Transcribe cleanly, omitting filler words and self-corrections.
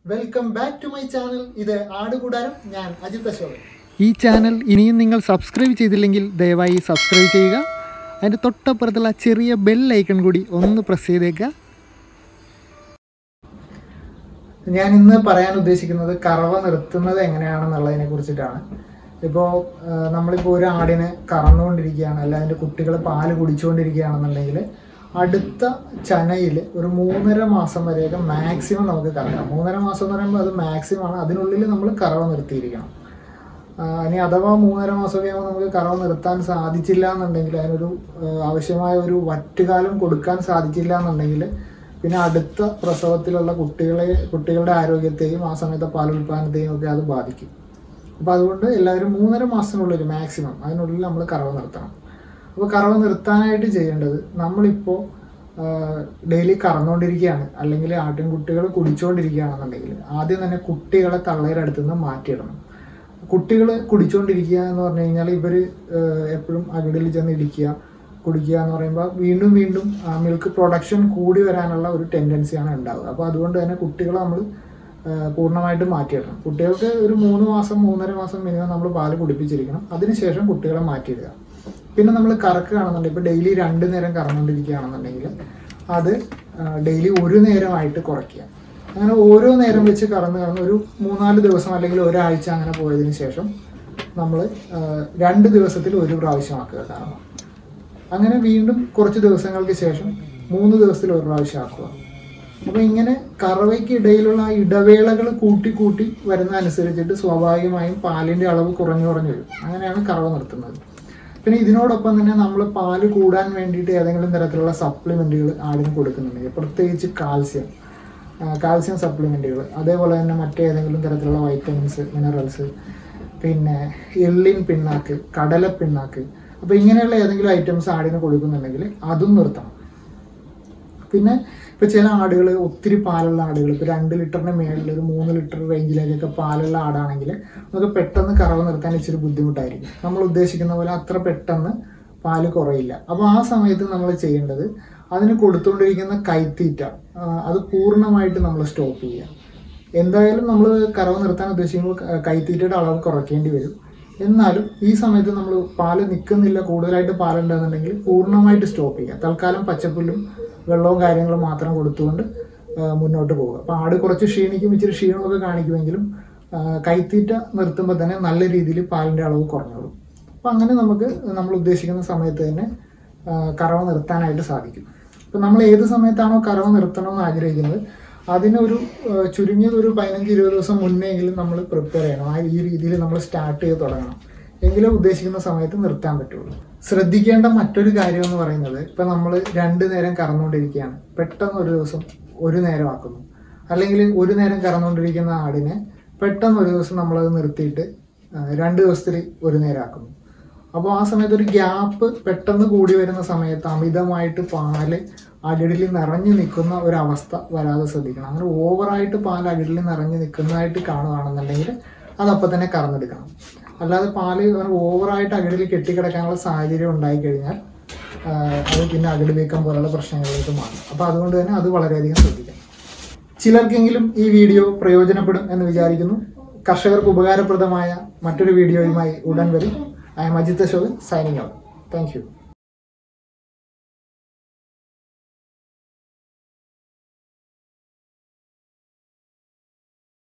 Welcome back to my channel. ഇത് ആടുകൂടാരം. ഞാൻ അജിത് അശോകൻ. ഈ ചാനൽ ഇനിയും നിങ്ങൾ സബ്സ്ക്രൈബ് ചെയ്തില്ലെങ്കിൽ ദയവായി സബ്സ്ക്രൈബ് ചെയ്യുക. അതിൻ്റെ തൊട്ടപ്പുറത്തുള്ള ചെറിയ ബെൽ ഐക്കൺ കൂടി ഒന്ന് പ്രസ് ചെയ്തേക്കുക. ഞാൻ ഇന്ന് പറയാൻ ഉദ്ദേശിക്കുന്നത് കറവ നിർത്തുന്നത് എങ്ങനെയാണെന്നുള്ളതിനെ കുറിച്ചിട്ടാണ്. ഇപ്പോൾ നമ്മളിപ്പോൾ ഒരു ആടിനെ കറന്നുകൊണ്ടിരിക്കുകയാണ്, അല്ല അതിൻ്റെ കുട്ടികൾ പാല് കുടിച്ചുകൊണ്ടിരിക്കുകയാണെന്നുണ്ടെങ്കിൽ അടുത്ത ചനയിൽ ഒരു 3.5 മാസം വരെയൊക്കെ മാക്സിമം നമുക്ക് കറക്കാം. 3.5 മാസം എന്ന് പറയുമ്പോൾ അത് മാക്സിമം ആണ്. അതിനുള്ളിൽ നമ്മൾ കറവ നിർത്തിയിരിക്കണം. ഇനി അഥവാ 3.5 മാസമൊക്കെ ആകുമ്പോൾ നമുക്ക് കറവ നിർത്താൻ സാധിച്ചില്ല എന്നുണ്ടെങ്കിൽ, അതിനൊരു ആവശ്യമായ ഒരു വറ്റുകാലം കൊടുക്കാൻ സാധിച്ചില്ല എന്നുണ്ടെങ്കിൽ പിന്നെ അടുത്ത പ്രസവത്തിലുള്ള കുട്ടികളുടെ ആരോഗ്യത്തെയും ആ സമയത്തെ പാലുൽപാദനത്തെയും ഒക്കെ അത് ബാധിക്കും. അപ്പോൾ അതുകൊണ്ട് എല്ലാവരും 3.5 മാസത്തിനുള്ളിൽ മാക്സിമം അതിനുള്ളിൽ നമ്മൾ കറവ നിർത്തണം. അപ്പോൾ കറവ നിർത്താനായിട്ട് ചെയ്യേണ്ടത്, നമ്മളിപ്പോൾ ഡെയിലി കറന്നുകൊണ്ടിരിക്കുകയാണ് അല്ലെങ്കിൽ ആട്ടിൻകുട്ടികൾ കുടിച്ചുകൊണ്ടിരിക്കുകയാണെന്നുണ്ടെങ്കിൽ ആദ്യം തന്നെ കുട്ടികളെ തള്ളയുടെ അടുത്ത് നിന്ന് മാറ്റിയിടണം. കുട്ടികൾ കുടിച്ചുകൊണ്ടിരിക്കുക എന്ന് പറഞ്ഞു കഴിഞ്ഞാൽ ഇവർ എപ്പോഴും അകിടിൽ ചെന്ന് ഇടിക്കുക, കുടിക്കുക എന്ന് പറയുമ്പോൾ വീണ്ടും വീണ്ടും മിൽക്ക് പ്രൊഡക്ഷൻ കൂടി വരാനുള്ള ഒരു ടെൻഡൻസിയാണ് ഉണ്ടാവുക. അപ്പോൾ അതുകൊണ്ട് തന്നെ കുട്ടികളെ നമ്മൾ പൂർണ്ണമായിട്ട് മാറ്റിയിടണം. കുട്ടികൾക്ക് ഒരു 3 മാസം 3.5 മാസം മിനിമം നമ്മൾ പാല് കുടിപ്പിച്ചിരിക്കണം. അതിനുശേഷം കുട്ടികളെ മാറ്റിയിടുക. പിന്നെ നമ്മൾ കറക്കുകയാണെന്നുണ്ടെങ്കിൽ, ഇപ്പോൾ ഡെയിലി 2 നേരം കറന്നുകൊണ്ടിരിക്കുകയാണെന്നുണ്ടെങ്കിൽ അത് ഡെയിലി 1 നേരമായിട്ട് കുറയ്ക്കുക. അങ്ങനെ ഓരോ നേരം വെച്ച് കറന്ന് ഒരു 3-4 ദിവസം അല്ലെങ്കിൽ ഒരാഴ്ച അങ്ങനെ പോയതിന് ശേഷം നമ്മൾ 2 ദിവസത്തിൽ 1 പ്രാവശ്യമാക്കുക കറന്ന്. അങ്ങനെ വീണ്ടും കുറച്ച് ദിവസങ്ങൾക്ക് ശേഷം 3 ദിവസത്തിൽ 1 പ്രാവശ്യം ആക്കുക. അപ്പോൾ ഇങ്ങനെ കറവയ്ക്ക് ഇടയിലുള്ള ആ ഇടവേളകൾ കൂട്ടി കൂട്ടി വരുന്ന അനുസരിച്ചിട്ട് സ്വാഭാവികമായും പാലിൻ്റെ അളവ് കുറഞ്ഞു വരും. അങ്ങനെയാണ് കറവ നിർത്തുന്നത്. പിന്നെ ഇതിനോടൊപ്പം തന്നെ നമ്മൾ പാല് കൂടാൻ വേണ്ടിയിട്ട് ഏതെങ്കിലും തരത്തിലുള്ള സപ്ലിമെൻറ്റുകൾ ആടിന് കൊടുക്കുന്നുണ്ടെങ്കിൽ, പ്രത്യേകിച്ച് കാൽസ്യം സപ്ലിമെൻറ്റുകൾ, അതേപോലെ തന്നെ മറ്റേതെങ്കിലും തരത്തിലുള്ള വൈറ്റമിൻസ്, മിനറൽസ്, പിന്നെ എള്ളിൻ പിണ്ണാക്ക്, കടല പിണ്ണാക്ക്, അപ്പോൾ ഇങ്ങനെയുള്ള ഏതെങ്കിലും ഐറ്റംസ് ആടിന് കൊടുക്കുന്നുണ്ടെങ്കിൽ അതും നിർത്തണം. പിന്നെ ഇപ്പോൾ ചില ആടുകൾ, ഒത്തിരി പാലുള്ള ആടുകൾ, ഇപ്പോൾ 2 ലിറ്ററിന് മേളിൽ ഒരു 3 ലിറ്റർ റേഞ്ചിലേക്കൊക്കെ പാലുള്ള ആടാണെങ്കിൽ നമുക്ക് പെട്ടെന്ന് കറവ നിർത്താൻ ഇച്ചിരി ബുദ്ധിമുട്ടായിരിക്കും. നമ്മൾ ഉദ്ദേശിക്കുന്ന പോലെ അത്ര പെട്ടെന്ന് പാല് കുറയില്ല. അപ്പോൾ ആ സമയത്ത് നമ്മൾ ചെയ്യേണ്ടത്, അതിന് കൊടുത്തുകൊണ്ടിരിക്കുന്ന കൈത്തീറ്റ അത് പൂർണ്ണമായിട്ട് നമ്മൾ സ്റ്റോപ്പ് ചെയ്യുക. എന്തായാലും നമ്മൾ കറവ നിർത്താൻ ഉദ്ദേശിക്കുമ്പോൾ കൈത്തീറ്റയുടെ അളവ് കുറയ്ക്കേണ്ടി വരും. എന്നാലും ഈ സമയത്ത് നമ്മൾ പാല് നിൽക്കുന്നില്ല, കൂടുതലായിട്ട് പാലുണ്ടെന്നുണ്ടെങ്കിൽ പൂർണ്ണമായിട്ട് സ്റ്റോപ്പ് ചെയ്യുക. തൽക്കാലം പച്ചപ്പുല്ലും വെള്ളവും കാര്യങ്ങളും മാത്രം കൊടുത്തുകൊണ്ട് മുന്നോട്ട് പോവുക. അപ്പോൾ ആട് കുറച്ച് ക്ഷീണിക്കും, ഇച്ചിരി ക്ഷീണമൊക്കെ കാണിക്കുമെങ്കിലും കൈത്തീറ്റ നിർത്തുമ്പോൾ തന്നെ നല്ല രീതിയിൽ പാലിൻ്റെ അളവ് കുറഞ്ഞോളും. അപ്പോൾ അങ്ങനെ നമുക്ക് നമ്മൾ ഉദ്ദേശിക്കുന്ന സമയത്ത് തന്നെ കറവ നിർത്താനായിട്ട് സാധിക്കും. അപ്പോൾ നമ്മൾ ഏത് സമയത്താണോ കറവ നിർത്തണമെന്ന് ആഗ്രഹിക്കുന്നത് അതിനൊരു ചുരുങ്ങിയത് ഒരു 15-20 ദിവസം മുന്നെങ്കിലും നമ്മൾ പ്രിപ്പയർ ചെയ്യണം. ഈ രീതിയിൽ നമ്മൾ സ്റ്റാർട്ട് ചെയ്ത് തുടങ്ങണം. എങ്കിലും ഉദ്ദേശിക്കുന്ന സമയത്ത് നിർത്താൻ പറ്റുള്ളൂ. ശ്രദ്ധിക്കേണ്ട മറ്റൊരു കാര്യം എന്ന് പറയുന്നത്, ഇപ്പം നമ്മൾ 2 നേരം കറന്നുകൊണ്ടിരിക്കുകയാണ്, പെട്ടെന്ന് ഒരു ദിവസം 1 നേരം ആക്കുന്നു. അല്ലെങ്കിൽ 1 നേരം കറന്നുകൊണ്ടിരിക്കുന്ന ആടിനെ പെട്ടെന്ന് ഒരു ദിവസം നമ്മളത് നിർത്തിയിട്ട് 2 ദിവസത്തിൽ 1 നേരം ആക്കുന്നു. അപ്പോൾ ആ സമയത്ത് ഒരു ഗ്യാപ്പ് പെട്ടെന്ന് കൂടി വരുന്ന സമയത്ത് അമിതമായിട്ട് പാല് അകിടിൽ നിറഞ്ഞു നിൽക്കുന്ന ഒരവസ്ഥ വരാതെ ശ്രദ്ധിക്കണം. അങ്ങനെ ഓവറായിട്ട് പാൽ അകിടിൽ നിറഞ്ഞു നിൽക്കുന്നതായിട്ട് കാണുകയാണെന്നുണ്ടെങ്കിൽ അതപ്പം തന്നെ കറന്നെടുക്കണം. അല്ലാതെ പാല് ഓവറായിട്ട് അകിടിൽ കെട്ടിക്കിടക്കാനുള്ള സാഹചര്യം ഉണ്ടായിക്കഴിഞ്ഞാൽ അത് പിന്നെ അകിട് വീക്കം പോലുള്ള പ്രശ്നങ്ങളിലേക്ക് മാറും. അപ്പോൾ അതുകൊണ്ട് തന്നെ അത് വളരെയധികം ശ്രദ്ധിക്കണം. ചിലർക്കെങ്കിലും ഈ വീഡിയോ പ്രയോജനപ്പെടും എന്ന് വിചാരിക്കുന്നു. കർഷകർക്ക് ഉപകാരപ്രദമായ മറ്റൊരു വീഡിയോയുമായി ഉടൻ വരും. I am Ajit Ashokan signing out. Thank you.